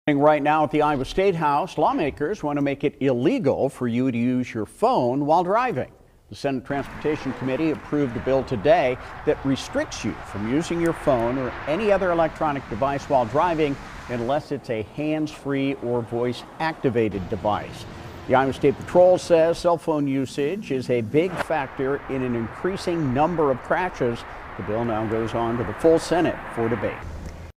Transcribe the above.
Right now at the Iowa State House, lawmakers want to make it illegal for you to use your phone while driving. The Senate Transportation Committee approved a bill today that restricts you from using your phone or any other electronic device while driving unless it's a hands-free or voice-activated device. The Iowa State Patrol says cell phone usage is a big factor in an increasing number of crashes. The bill now goes on to the full Senate for debate.